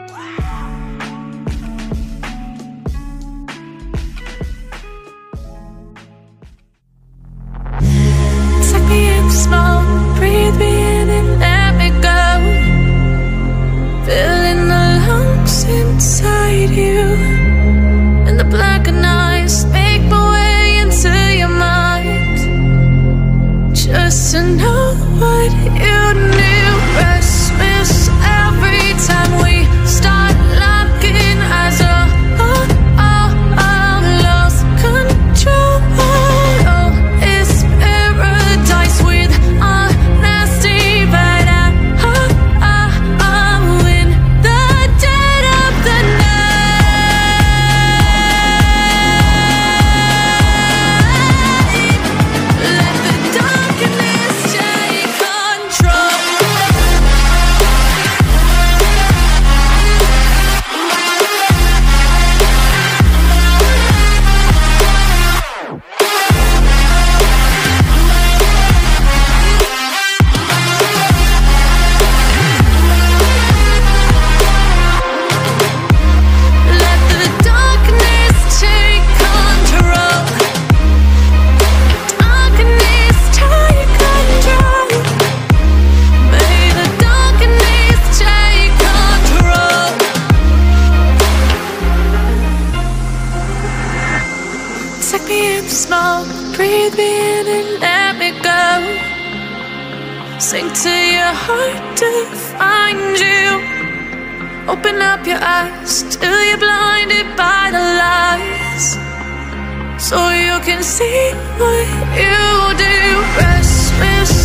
Sink to your heart to find you. Open up your eyes till you're blinded by the lies, so you can see what you do. Restless